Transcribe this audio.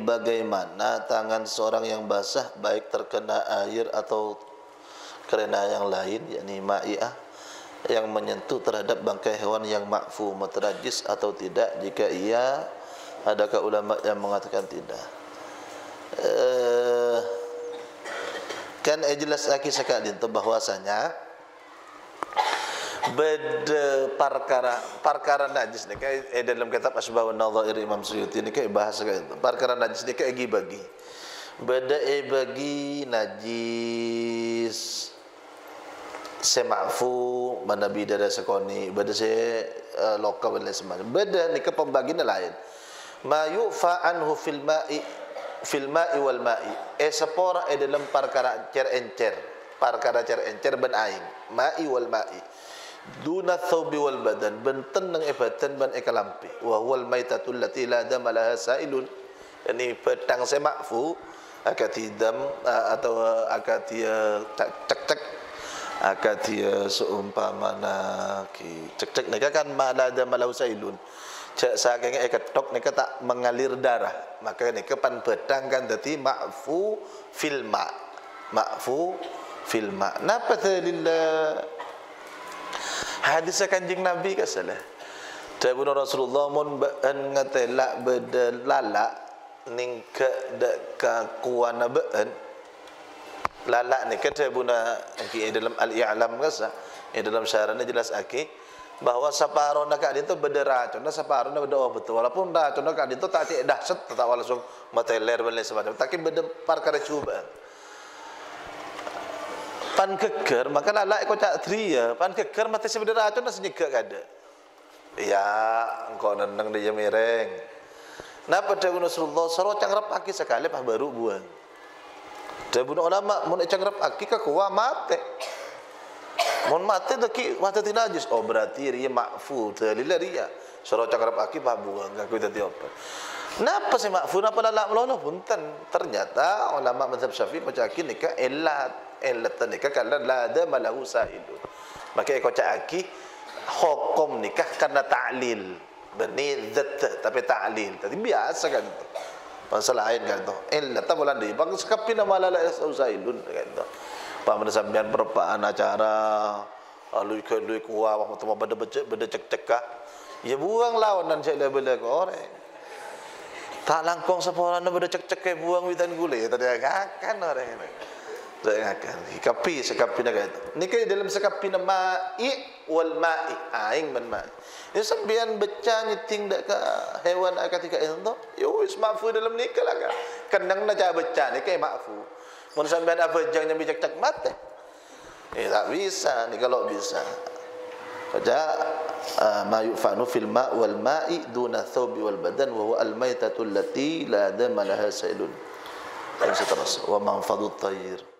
bagaimana tangan seorang yang basah baik terkena air atau karena yang lain, yakni ma'i'ah, yang menyentuh terhadap bangkai hewan yang ma'fu mutanajis atau tidak? Jika iya, adakah ulama yang mengatakan tidak? Kan jelas lagi sekali itu bahwasanya beda perkara najis ni kayak dalam kitab Asbabun Nadhair Imam Suyuti ni kayak bahasa kayak itu. Perkara najis ni kayak bagi beda bagi najis sema'fu mana bidara sekoni beda se lokal dan semacam beda ni ke pembagian lain. Ma yufa anhu fil ma'i wal ma'i sepora dalam perkara cer encer ben aing ma'i wal ma'i duna thawbi wal badan benten nang badan ban ekalampi wa wal maitatul lati la dam laha sailun. Ini pedang sema'fu akatidam atau akatia cek akatia seumpamana ki cek nika kan la dam lahu sailun cek saking ketok nika tak mengalir darah, maka nika pan pedang kan dadi ma'fu fil ma napa lillah hadis kanjeng Nabi ka salah tabun Rasulullah mun beun ngatela bedalala ning ke dak ka kuana beun lala ni kata buna ki dalam al-i'lam kasa dalam syarahnya jelas aki bahwa saparo nak adin tu beda racun na saparo na beda betul walaupun racun nak adin tu tak dahsyat tak langsung mateler dan lain sebagainya tapi beda perkara cuba pan keker maka lalak ko cak tria pan keker mati sebenarnya racun nasi nyegak kada ya engkau nendang dia mireng napa pada Rasulullah soro cangrap aki sekali pas baru buang dabun ulama mun cangrap aki ka kuwa mate mun mate deki mate tinajis oh berarti ria ma'fu dalil ria soro cangrap aki pas buang ngaku tadi apa napa si ma'fu napa lalak melono punten ternyata ulama mazhab Syafi'i macam nikah illat nikah karena la ada malahu sahidu. Maka kau caki hukum nikah karena ta'lil bani zat tapi ta'lil tadi biasa kan tu masalah lain kan tu illa ta bulan di bang sekapina malala sailun kan tu paman sampean perpaan acara alui kendui kuah waktu mau beda cek-cekah ya buang lawanan saya bela ko orang tak langkong seporana beda cek-cek buang witan gule tadi akan orang ini akan sekapi nak itu. Ni kan dalam sekapi nama ma'i wal ma'i, aing man ma'i. Ini sambian beca nyeting dak ke hewan akatika itu. Yo wis ma'fu dalam nikah lah kan. Kendang nak cara beca ni kan ma'fu. Mun sambian apa jangan nyambi cek mate. Tak bisa ni kalau bisa. Baca ma yufanu fil ma' wal ma'i duna thawbi wal badan wa huwa al maitatu allati la dama laha sailun. Dan seterusnya wa manfadut tayr